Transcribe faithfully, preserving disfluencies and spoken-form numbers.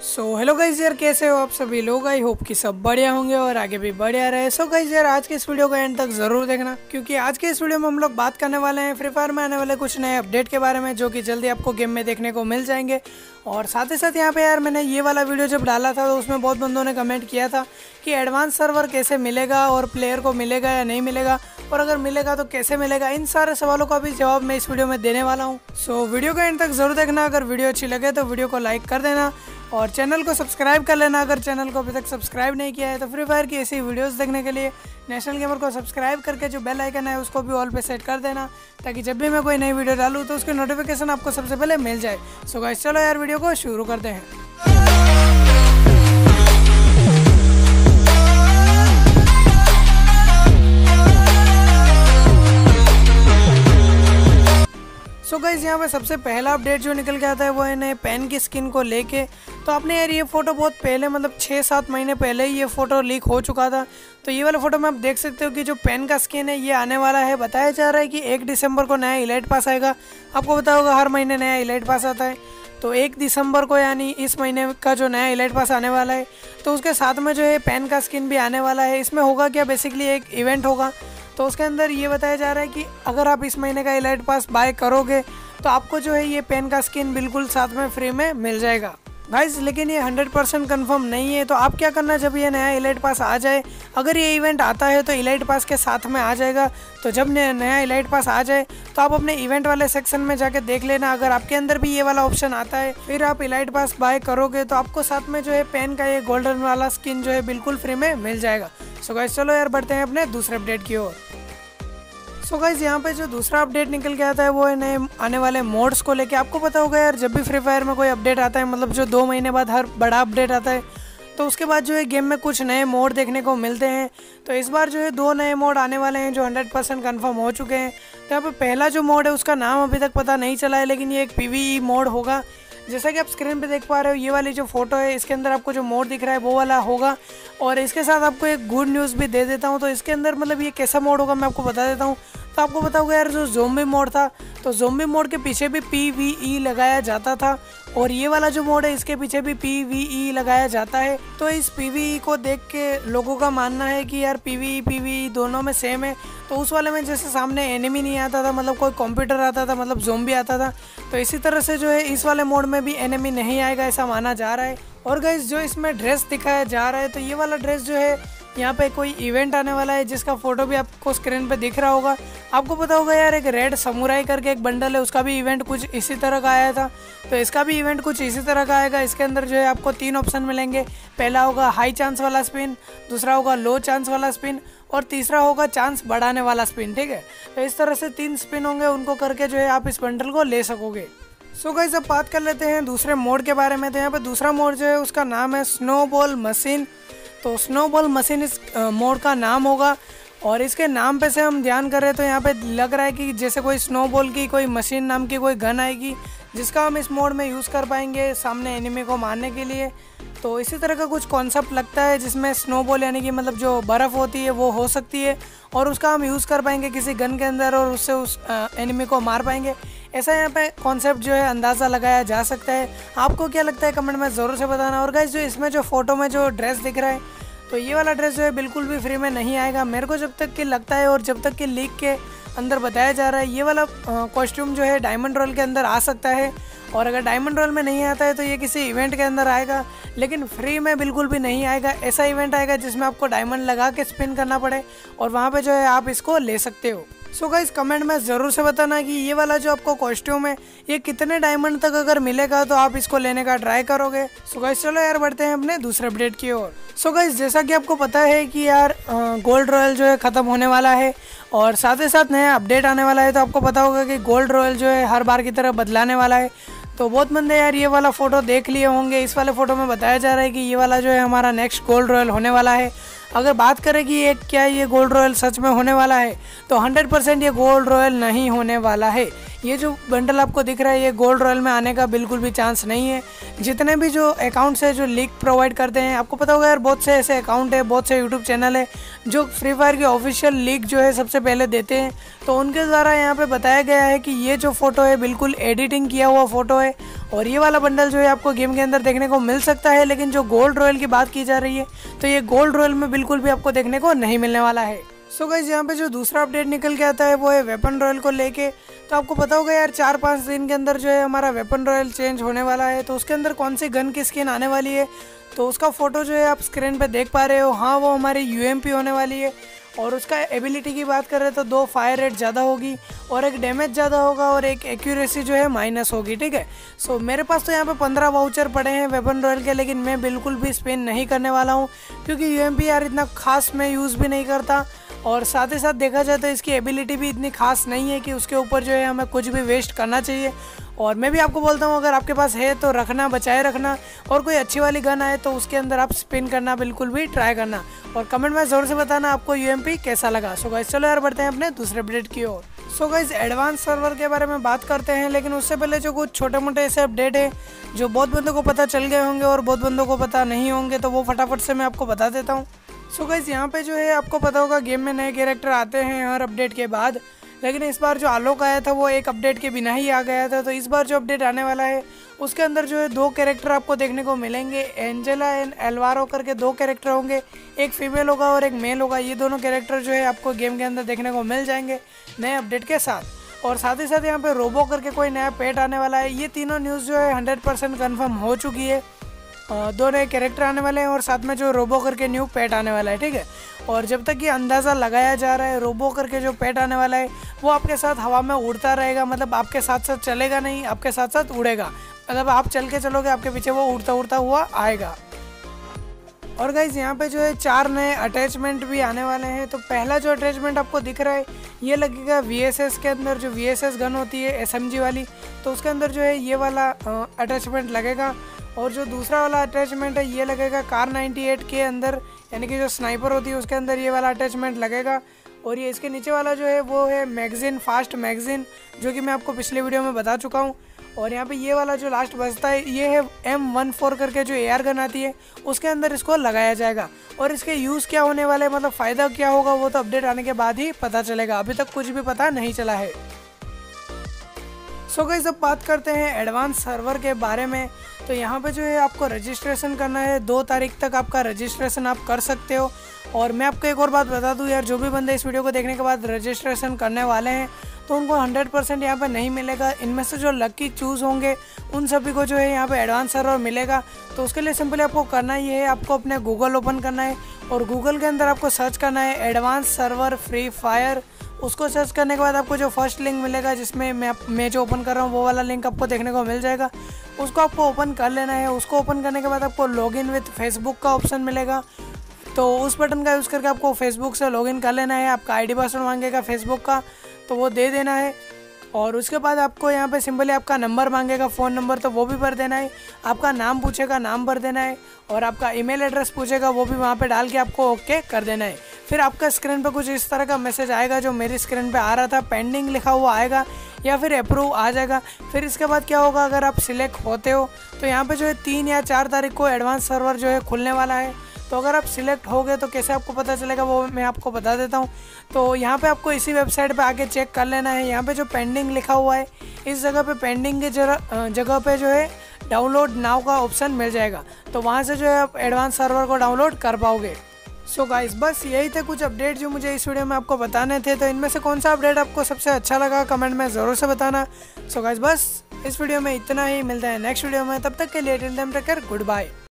So hello guys यार, कैसे हो आप सभी लोग। आई होप कि सब बढ़िया होंगे और आगे भी बढ़िया रहे। सो गाइस यार, आज के इस वीडियो को एंड तक जरूर देखना, क्योंकि आज के इस वीडियो में हम लोग बात करने वाले हैं फ्री फायर में आने वाले कुछ नए अपडेट के बारे में, जो कि जल्दी आपको गेम में देखने को मिल जाएंगे। और साथ ही साथ यहाँ पे यार मैंने ये वाला वीडियो जब डाला था तो उसमें बहुत बंदों ने कमेंट किया था कि एडवांस सर्वर कैसे मिलेगा और प्लेयर को मिलेगा या नहीं मिलेगा, और अगर मिलेगा तो कैसे मिलेगा। इन सारे सवालों का भी जवाब मैं इस वीडियो में देने वाला हूँ। सो वीडियो को एंड तक जरूर देखना। अगर वीडियो अच्छी लगे तो वीडियो को लाइक कर देना और चैनल को सब्सक्राइब कर लेना अगर चैनल को अभी तक सब्सक्राइब नहीं किया है। तो फ्री फायर की ऐसी वीडियोस देखने के लिए नेशनल गेमर को सब्सक्राइब करके जो बेल आइकन है उसको भी ऑल पे सेट कर देना, ताकि जब भी मैं कोई नई वीडियो डालूँ तो उसकी नोटिफिकेशन आपको सबसे पहले मिल जाए। सो गाइस चलो यार वीडियो को शुरू करते हैं। सो गाइस यहाँ पे सबसे पहला अपडेट जो निकल के आता है वो है नए पेन की स्किन को लेके। तो आपने यार ये फोटो बहुत पहले, मतलब छः सात महीने पहले ही ये फोटो लीक हो चुका था। तो ये वाला फोटो में आप देख सकते हो कि जो पेन का स्किन है ये आने वाला है। बताया जा रहा है कि एक दिसंबर को नया इलाइट पास आएगा। आपको पता होगा हर महीने नया इलाइट पास आता है, तो एक दिसंबर को यानी इस महीने का जो नया इलाइट पास आने वाला है, तो उसके साथ में जो है पेन का स्किन भी आने वाला है। इसमें होगा क्या, बेसिकली एक इवेंट होगा। तो उसके अंदर ये बताया जा रहा है कि अगर आप इस महीने का इलाइट पास बाय करोगे तो आपको जो है ये पेन का स्किन बिल्कुल साथ में फ्री में मिल जाएगा गाइस। लेकिन ये हंड्रेड परसेंट कन्फर्म नहीं है। तो आप क्या करना, जब ये नया इलाइट पास आ जाए, अगर ये इवेंट आता है तो इलाइट पास के साथ में आ जाएगा। तो जब नया इलाइट पास आ जाए तो आप अपने इवेंट वाले सेक्शन में जाके देख लेना। अगर आपके अंदर भी ये वाला ऑप्शन आता है, फिर आप इलाइट पास बाय करोगे तो आपको साथ में जो है पेन का ये गोल्डन वाला स्किन जो है बिल्कुल फ्री में मिल जाएगा। सो गाइस चलो यार बढ़ते हैं अपने दूसरे अपडेट की ओर। सो गाइस यहाँ पे जो दूसरा अपडेट निकल के आता है वो है नए आने वाले मोड्स को लेके। आपको पता होगा यार, जब भी फ्री फायर में कोई अपडेट आता है, मतलब जो दो महीने बाद हर बड़ा अपडेट आता है, तो उसके बाद जो है गेम में कुछ नए मोड देखने को मिलते हैं। तो इस बार जो है दो नए मोड आने वाले हैं जो हंड्रेड परसेंट कन्फर्म हो चुके हैं। तो यहाँ पे पहला जो मोड है उसका नाम अभी तक पता नहीं चला है, लेकिन ये एक पीवीई मोड होगा। जैसा कि आप स्क्रीन पे देख पा रहे हो, ये वाली जो फोटो है इसके अंदर आपको जो मोड दिख रहा है वो वाला होगा। और इसके साथ आपको एक गुड न्यूज़ भी दे देता हूँ। तो इसके अंदर मतलब ये कैसा मोड होगा मैं आपको बता देता हूँ। तो आपको पता होगा यार, जो ज़ोंबी मोड था, तो ज़ोंबी मोड के पीछे भी पीवीई लगाया जाता था, और ये वाला जो मोड है इसके पीछे भी पीवीई लगाया जाता है। तो इस पीवीई को देख के लोगों का मानना है कि यार पीवीई पीवीई दोनों में सेम है। तो उस वाले में जैसे सामने एनिमी नहीं आता था, मतलब कोई कंप्यूटर आता था, मतलब ज़ोंबी आता था, तो इसी तरह से जो है इस वाले मोड में भी एनिमी नहीं आएगा, ऐसा माना जा रहा है। और गाइस जो इसमें ड्रेस दिखाया जा रहा है, तो ये वाला ड्रेस जो है यहाँ पे कोई इवेंट आने वाला है जिसका फोटो भी आपको स्क्रीन पे दिख रहा होगा। आपको पता होगा यार, एक रेड समुराई करके एक बंडल है, उसका भी इवेंट कुछ इसी तरह का आया था। तो इसका भी इवेंट कुछ इसी तरह का आएगा। इसके अंदर जो है आपको तीन ऑप्शन मिलेंगे। पहला होगा हाई चांस वाला स्पिन, दूसरा होगा लो चांस वाला स्पिन, और तीसरा होगा चांस बढ़ाने वाला स्पिन। ठीक है, तो इस तरह से तीन स्पिन होंगे, उनको करके जो है आप इस बंडल को ले सकोगे। सो so गाइस अब बात कर लेते हैं दूसरे मोड के बारे में। तो यहाँ पे दूसरा मोड जो है उसका नाम है स्नोबॉल मशीन। तो स्नोबॉल मशीन इस मोड का नाम होगा, और इसके नाम पे से हम ध्यान करें तो यहाँ पे लग रहा है कि जैसे कोई स्नोबॉल की कोई मशीन नाम की कोई गन आएगी, जिसका हम इस मोड में यूज़ कर पाएंगे सामने एनिमी को मारने के लिए। तो इसी तरह का कुछ कॉन्सेप्ट लगता है, जिसमें स्नोबॉल यानी कि मतलब जो बर्फ़ होती है वो हो सकती है, और उसका हम यूज़ कर पाएंगे किसी गन के अंदर, और उससे उस एनिमी को मार पाएंगे। ऐसा यहाँ पे कॉन्सेप्ट जो है अंदाज़ा लगाया जा सकता है। आपको क्या लगता है कमेंट में ज़रूर से बताना। और गाइस जो इसमें जो फोटो में जो ड्रेस दिख रहा है, तो ये वाला ड्रेस जो है बिल्कुल भी फ्री में नहीं आएगा। मेरे को जब तक कि लगता है और जब तक कि लीक के अंदर बताया जा रहा है, ये वाला कॉस्ट्यूम जो है डायमंड रोल के अंदर आ सकता है। और अगर डायमंड रोल में नहीं आता है तो ये किसी इवेंट के अंदर आएगा, लेकिन फ्री में बिल्कुल भी नहीं आएगा। ऐसा इवेंट आएगा जिसमें आपको डायमंड लगा के स्पिन करना पड़े, और वहाँ पे जो है आप इसको ले सकते हो। सो गाइस कमेंट में ज़रूर से बताना कि ये वाला जो आपको कॉस्ट्यूम है ये कितने डायमंड तक अगर मिलेगा तो आप इसको लेने का ट्राई करोगे। सो गाइस चलो यार बढ़ते हैं अपने दूसरे अपडेट की ओर। सो गाइस जैसा कि आपको पता है कि यार गोल्ड रॉयल जो है ख़त्म होने वाला है, और साथ ही साथ नया अपडेट आने वाला है। तो आपको पता होगा कि गोल्ड रॉयल जो है हर बार की तरह बदलाने वाला है। तो बहुत बंदे यार ये वाला फ़ोटो देख लिए होंगे। इस वाले फ़ोटो में बताया जा रहा है कि ये वाला जो है हमारा नेक्स्ट गोल्ड रॉयल होने वाला है। अगर बात करें कि ये क्या ये गोल्ड रॉयल सच में होने वाला है, तो हंड्रेड परसेंट ये गोल्ड रॉयल नहीं होने वाला है। ये जो बंडल आपको दिख रहा है ये गोल्ड रॉयल में आने का बिल्कुल भी चांस नहीं है। जितने भी जो अकाउंट्स है जो लीक प्रोवाइड करते हैं, आपको पता होगा यार बहुत से ऐसे अकाउंट है, बहुत से यूट्यूब चैनल है जो फ्री फायर की ऑफिशियल लीक जो है सबसे पहले देते हैं। तो उनके द्वारा यहाँ पे बताया गया है कि ये जो फ़ोटो है बिल्कुल एडिटिंग किया हुआ फ़ोटो है और ये वाला बंडल जो है आपको गेम के अंदर देखने को मिल सकता है। लेकिन जो गोल्ड रॉयल की बात की जा रही है तो ये गोल्ड रॉयल में बिल्कुल भी आपको देखने को नहीं मिलने वाला है। सो गाइस यहाँ पे जो दूसरा अपडेट निकल के आता है वो है वेपन रॉयल को लेके। तो आपको पता होगा यार चार पाँच दिन के अंदर जो है हमारा वेपन रॉयल चेंज होने वाला है। तो उसके अंदर कौन सी गन की स्किन आने वाली है तो उसका फ़ोटो जो है आप स्क्रीन पे देख पा रहे हो। हाँ, वो हमारी यूएमपी होने वाली है और उसका एबिलिटी की बात करें तो दो फायर रेट ज़्यादा होगी और एक डैमेज ज़्यादा होगा और एक एक्यूरेसी जो है माइनस होगी। ठीक है, सो मेरे पास तो यहाँ पे पंद्रह वाउचर पड़े हैं वेपन रॉयल के, लेकिन मैं बिल्कुल भी स्पिन नहीं करने वाला हूँ क्योंकि यूएमपी यार इतना खास मैं यूज़ भी नहीं करता और साथ ही साथ देखा जाए तो इसकी एबिलिटी भी इतनी खास नहीं है कि उसके ऊपर जो है हमें कुछ भी वेस्ट करना चाहिए। और मैं भी आपको बोलता हूँ अगर आपके पास है तो रखना, बचाए रखना और कोई अच्छी वाली गन आए तो उसके अंदर आप स्पिन करना बिल्कुल भी ट्राई करना और कमेंट में ज़रूर से बताना आपको यूएमपी कैसा लगा। सो गाइस चलो यार बढ़ते हैं अपने दूसरे अपडेट की ओर। सो गाइस एडवांस सर्वर के बारे में बात करते हैं, लेकिन उससे पहले जो कुछ छोटे मोटे ऐसे अपडेट है जो बहुत बंदों को पता चल गए होंगे और बहुत बंदों को पता नहीं होंगे तो वो फटाफट से मैं आपको बता देता हूँ। सो गाइस यहाँ पे जो है आपको पता होगा गेम में नए कैरेक्टर आते हैं हर अपडेट के बाद, लेकिन इस बार जो आलोक आया था वो एक अपडेट के बिना ही आ गया था। तो इस बार जो अपडेट आने वाला है उसके अंदर जो है दो कैरेक्टर आपको देखने को मिलेंगे। एंजेला एंड एल्वारो करके दो कैरेक्टर होंगे, एक फीमेल होगा और एक मेल होगा। ये दोनों कैरेक्टर जो है आपको गेम के अंदर देखने को मिल जाएंगे नए अपडेट के साथ। और साथ ही साथ यहाँ पे रोबो करके कोई नया पेट आने वाला है। ये तीनों न्यूज़ जो है हंड्रेड परसेंट कन्फर्म हो चुकी है। दो नए कैरेक्टर आने वाले हैं और साथ में जो रोबो करके न्यू पेट आने वाला है। ठीक है, और जब तक ये अंदाज़ा लगाया जा रहा है रोबो करके जो पेट आने वाला है वो आपके साथ हवा में उड़ता रहेगा, मतलब आपके साथ साथ चलेगा नहीं, आपके साथ साथ उड़ेगा। मतलब आप चल के चलोगे आपके पीछे वो उड़ता उड़ता हुआ आएगा। और गाइज यहाँ पे जो है चार नए अटैचमेंट भी आने वाले हैं। तो पहला जो अटैचमेंट आपको दिख रहा है ये लगेगा वीएसएस के अंदर, जो वीएसएस गन होती है एसएमजी वाली, तो उसके अंदर जो है ये वाला अटैचमेंट लगेगा। और जो दूसरा वाला अटैचमेंट है ये लगेगा कार अट्ठानवे के अंदर, यानी कि जो स्नाइपर होती है उसके अंदर ये वाला अटैचमेंट लगेगा। और ये इसके नीचे वाला जो है वो है मैगजीन, फास्ट मैगजीन, जो कि मैं आपको पिछले वीडियो में बता चुका हूँ। और यहाँ पे ये वाला जो लास्ट बचता है ये है एम वन फोर करके जो एआर गन आती है उसके अंदर इसको लगाया जाएगा। और इसके यूज़ क्या होने वाले, मतलब फ़ायदा क्या होगा वो तो अपडेट आने के बाद ही पता चलेगा, अभी तक कुछ भी पता नहीं चला है। सो गाइस अब बात करते हैं एडवांस सर्वर के बारे में। तो यहाँ पे जो है आपको रजिस्ट्रेशन करना है, दो तारीख तक आपका रजिस्ट्रेशन आप कर सकते हो। और मैं आपको एक और बात बता दूँ यार, जो भी बंदे इस वीडियो को देखने के बाद रजिस्ट्रेशन करने वाले हैं तो उनको हंड्रेड परसेंट यहाँ पर नहीं मिलेगा। इनमें से जो लकी चूज़ होंगे उन सभी को जो है यहाँ पे एडवांस सर्वर मिलेगा। तो उसके लिए सिंपली आपको करना ये है, आपको अपने गूगल ओपन करना है और गूगल के अंदर आपको सर्च करना है एडवांस सर्वर फ्री फायर। उसको सर्च करने के बाद आपको जो फर्स्ट लिंक मिलेगा जिसमें मैं मैं जो ओपन कर रहा हूँ वो वाला लिंक आपको देखने को मिल जाएगा, उसको आपको ओपन कर लेना है। उसको ओपन करने के बाद आपको लॉगिन विथ फेसबुक का ऑप्शन मिलेगा, तो उस बटन का यूज़ करके आपको फेसबुक से लॉगिन कर लेना है। आपका आईडी पासवर्ड मांगेगा फेसबुक का तो वो दे देना है। और उसके बाद आपको यहाँ पे सिंपली आपका नंबर मांगेगा, फ़ोन नंबर, तो वो भी भर देना है। आपका नाम पूछेगा, नाम भर देना है। और आपका ईमेल एड्रेस पूछेगा, वो भी वहाँ पे डाल के आपको ओके कर देना है। फिर आपका स्क्रीन पे कुछ इस तरह का मैसेज आएगा जो मेरी स्क्रीन पे आ रहा था, पेंडिंग लिखा हुआ आएगा या फिर अप्रूव आ जाएगा। फिर इसके बाद क्या होगा, अगर आप सिलेक्ट होते हो तो यहाँ पे जो है तीन या चार तारीख को एडवांस सर्वर जो है खुलने वाला है। तो अगर आप सिलेक्ट हो गए तो कैसे आपको पता चलेगा वो मैं आपको बता देता हूँ। तो यहाँ पे आपको इसी वेबसाइट पे आके चेक कर लेना है। यहाँ पे जो पेंडिंग लिखा हुआ है इस जगह पे पेंडिंग के जगह पे जो है डाउनलोड नाउ का ऑप्शन मिल जाएगा, तो वहाँ से जो है आप एडवांस सर्वर को डाउनलोड कर पाओगे। सो गाइस बस यही थे कुछ अपडेट जो मुझे इस वीडियो में आपको बताने थे। तो इनमें से कौन सा अपडेट आपको सबसे अच्छा लगा कमेंट में ज़रूर से बताना। सो गाइस बस इस वीडियो में इतना ही, मिलता है नेक्स्ट वीडियो में, तब तक के लिए till then take care, good bye.